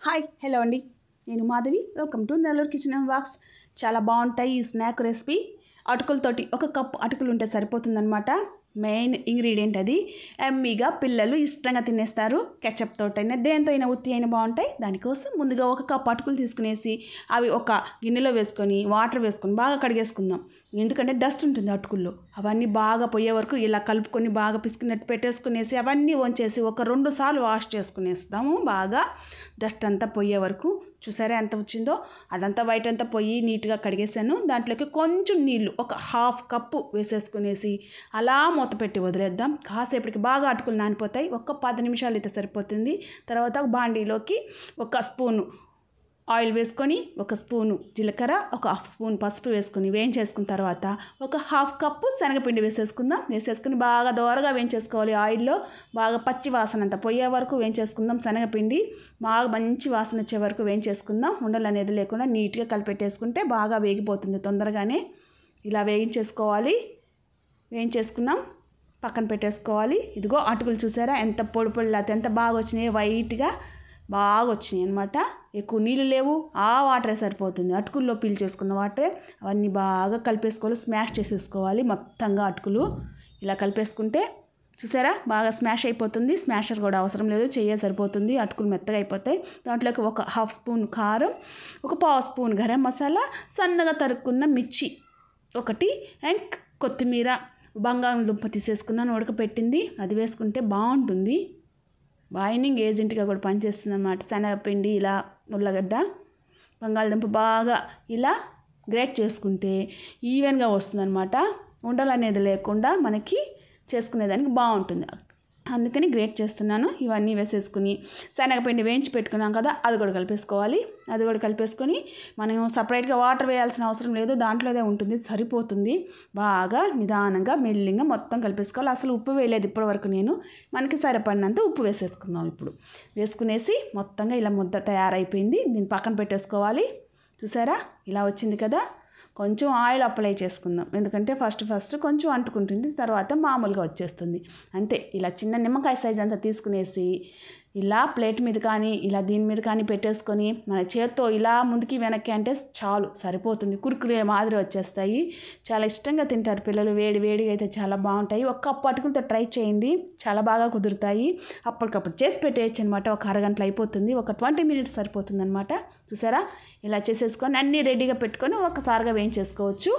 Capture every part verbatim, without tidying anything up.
Hi hello అండి, నేను Madhavi. Welcome to Nellore kitchen and vlogs. చాలా బాగుంటాయి ఈ స్నాక్ రెసిపీ. అటుకులతోటి ఒక కప్పు అటుకులు ఉంటే సరిపోతుందన్నమాట. మెయిన్ ఇంగ్రీడియంట్ అది. ఎమ్మీగా పిల్లలు ఇష్టంగా తినేస్తారు. కెచప్ తోటైనా దేంతో అయినా ఉత్తి అయినా బాగుంటాయి. దానికోసం ముందుగా ఒక కప్పు అటుకులు తీసుకునేసి అవి ఒక గిన్నెలో వేసుకొని వాటర్ వేసుకొని బాగా కడిగేసుకుందాం. ఎందుకంటే డస్ట్ ఉంటుంది అటుకుల్లో. అవన్నీ బాగా పోయే వరకు ఇలా కలుపుకొని బాగా పిసుకున్నట్టు పెట్టేసుకునేసి అవన్నీ వంచేసి ఒక రెండు సార్లు వాష్ చేసుకునేస్తాము. బాగా డస్ట్ అంతా పోయే వరకు. చూసారా ఎంత వచ్చిందో? అదంతా వైట్ అంతా పోయి నీట్గా కడిగేసాను. దాంట్లోకి కొంచెం నీళ్ళు ఒక హాఫ్ కప్పు వేసేసుకునేసి అలా మూత పెట్టి వదిలేద్దాం. కాసేపటికి బాగా అటుకులు నానిపోతాయి. ఒక పది నిమిషాలు అయితే సరిపోతుంది. తర్వాత బాండీలోకి ఒక స్పూను ఆయిల్ వేసుకొని ఒక స్పూను జీలకర్ర ఒక హాఫ్ స్పూన్ పసుపు వేసుకొని వేయించేసుకున్న తర్వాత ఒక హాఫ్ కప్పు శనగపిండి వేసేసుకుందాం. వేసేసుకుని బాగా దోరగా వేయించేసుకోవాలి. ఆయిల్లో బాగా పచ్చి వాసన అంతా పోయే వరకు వేయించేసుకుందాం. శనగపిండి బాగా మంచి వాసన వచ్చే వరకు వేయించేసుకుందాం. ఉండలు అనేది లేకుండా నీట్గా కలిపెట్టేసుకుంటే బాగా వేగిపోతుంది తొందరగానే. ఇలా వేయించేసుకోవాలి. వేయించేసుకున్నాం, పక్కన పెట్టేసుకోవాలి. ఇదిగో అటుకులు చూసారా ఎంత పొడి పొడిలాత ఎంత బాగా వచ్చినాయి, వైట్గా బాగా వచ్చినాయి అనమాట. ఎక్కువ నీళ్ళు లేవు, ఆ వాటరే సరిపోతుంది. అటుకుల్లో పీల్ చేసుకున్న వాటరే. అవన్నీ బాగా కలిపేసుకోవాలి. స్మాష్ చేసేసుకోవాలి మొత్తంగా అటుకులు. ఇలా కలిపేసుకుంటే చూసారా బాగా స్మాష్ అయిపోతుంది. స్మాషర్ కూడా అవసరం లేదు, చెయ్యే సరిపోతుంది. అటుకులు మెత్తగా అయిపోతాయి. దాంట్లోకి ఒక హాఫ్ స్పూన్ కారం, ఒక పావు స్పూన్ గరం మసాలా, సన్నగా తరుక్కున్న మిర్చి ఒకటి, అండ్ కొత్తిమీర, బంగాళదుంప తీసేసుకున్నాను ఉడకపెట్టింది, అది వేసుకుంటే బాగుంటుంది. బైండింగ్ ఏజెంట్గా కూడా పనిచేస్తుంది అన్నమాట. శనగపిండి ఇలా ఉల్లగడ్డ బంగాళదుంప బాగా ఇలా గ్రేట్ చేసుకుంటే ఈవెన్గా వస్తుందన్నమాట. ఉండలు అనేది లేకుండా మనకి చేసుకునేదానికి బాగుంటుంది. అందుకని గ్రేట్ చేస్తున్నాను. ఇవన్నీ వేసేసుకుని శనగపిండి వేయించి పెట్టుకున్నాం కదా, అది కూడా కలిపేసుకోవాలి. అది కూడా కలిపేసుకొని మనం సపరేట్గా వాటర్ వేయాల్సిన అవసరం లేదు, దాంట్లోదే ఉంటుంది, సరిపోతుంది. బాగా నిదానంగా మెల్లిగా మొత్తం కలిపేసుకోవాలి. అసలు ఉప్పు వేయలేదు ఇప్పటివరకు నేను. మనకి సరిపడినంత ఉప్పు వేసేసుకుందాం. ఇప్పుడు వేసుకునేసి మొత్తంగా ఇలా ముద్ద తయారైపోయింది. దీన్ని పక్కన పెట్టేసుకోవాలి. చూసారా ఇలా వచ్చింది కదా. కొంచెం ఆయిల్ అప్లై చేసుకుందాం, ఎందుకంటే ఫస్ట్ ఫస్ట్ కొంచెం అంటుకుంటుంది, తర్వాత మామూలుగా వచ్చేస్తుంది అంతే. ఇలా చిన్న నిమ్మకాయ సైజ్ అంతా తీసుకునేసి ఇలా ప్లేట్ మీద కానీ ఇలా దీని మీద కానీ పెట్టేసుకొని మన చేత్తో ఇలా ముందుకి వెనక్కి అంటే చాలు, సరిపోతుంది. కురుకురే మాదిరి వచ్చేస్తాయి. చాలా ఇష్టంగా తింటారు పిల్లలు. వేడి వేడిగా అయితే చాలా బాగుంటాయి. ఒక్క కప్పు అటుకులతో ట్రై చేయండి, చాలా బాగా కుదురుతాయి. అప్పటికప్పుడు చేసి పెట్టేయచ్చు అనమాట. ఒక అరగంటలో అయిపోతుంది, ఒక ట్వంటీ మినిట్స్ సరిపోతుంది అనమాట. చూసారా ఇలా చేసేసుకొని అన్నీ రెడీగా పెట్టుకొని ఒకసారిగా వేయించేసుకోవచ్చు.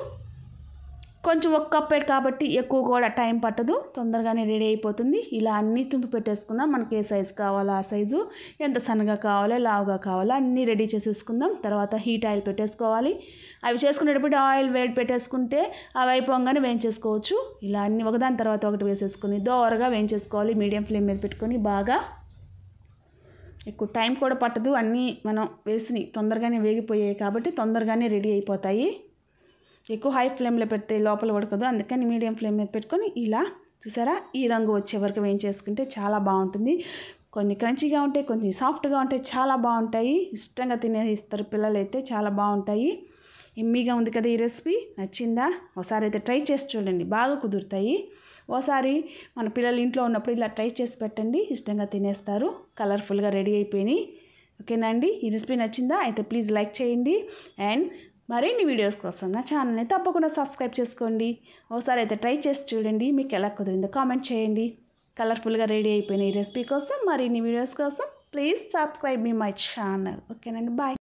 కొంచెం ఒక కప్పే కాబట్టి ఎక్కువ కూడా టైం పట్టదు, తొందరగానే రెడీ అయిపోతుంది. ఇలా అన్నీ తుంపి పెట్టేసుకుందాం. మనకి ఏ సైజు కావాలో ఆ సైజు, ఎంత సన్నగా కావాలో లావుగా కావాలో అన్నీ రెడీ చేసేసుకుందాం. తర్వాత హీట్ ఆయిల్ పెట్టేసుకోవాలి. అవి చేసుకునేటప్పుడు ఆయిల్ వేడి పెట్టేసుకుంటే అవి అయిపోగానే వేయించేసుకోవచ్చు. ఇలా అన్నీ ఒకదాని తర్వాత ఒకటి వేసేసుకొని దోరగా వేయించేసుకోవాలి. మీడియం ఫ్లేమ్ మీద పెట్టుకొని బాగా. ఎక్కువ టైం కూడా పట్టదు, అన్నీ మనం వేసి తొందరగానే వేగిపోయాయి కాబట్టి తొందరగానే రెడీ అయిపోతాయి. ఎక్కువ హై ఫ్లేమ్లో పెడితే లోపల ఉడకదు, అందుకని మీడియం ఫ్లేమ్ మీద పెట్టుకొని ఇలా చూసారా ఈ రంగు వచ్చే వరకు వేయించేసుకుంటే చాలా బాగుంటుంది. కొన్ని క్రంచీగా ఉంటాయి, కొన్ని సాఫ్ట్గా ఉంటాయి, చాలా బాగుంటాయి. ఇష్టంగా తినేస్తారు పిల్లలు అయితే, చాలా బాగుంటాయి. ఎమ్మీగా ఉంది కదా ఈ రెసిపీ. నచ్చిందా? ఒకసారి అయితే ట్రై చేసి చూడండి, బాగా కుదురుతాయి. ఓసారి మన పిల్లలు ఇంట్లో ఉన్నప్పుడు ఇలా ట్రై చేసి పెట్టండి, ఇష్టంగా తినేస్తారు. కలర్ఫుల్గా రెడీ అయిపోయినాయి. ఓకేనా అండి? ఈ రెసిపీ నచ్చిందా? అయితే ప్లీజ్ లైక్ చేయండి. అండ్ మరిన్ని వీడియోస్ కోసం నా ఛానల్ని తప్పకుండా సబ్స్క్రైబ్ చేసుకోండి. ఒకసారి అయితే ట్రై చేసి చూడండి, మీకు ఎలా కుదిరిందో కామెంట్ చేయండి. కలర్ఫుల్గా రెడీ అయిపోయిన ఈ రెసిపీ కోసం మరిన్ని వీడియోస్ కోసం ప్లీజ్ సబ్స్క్రైబ్ మీ మై ఛానల్. ఓకేనండి, బాయ్.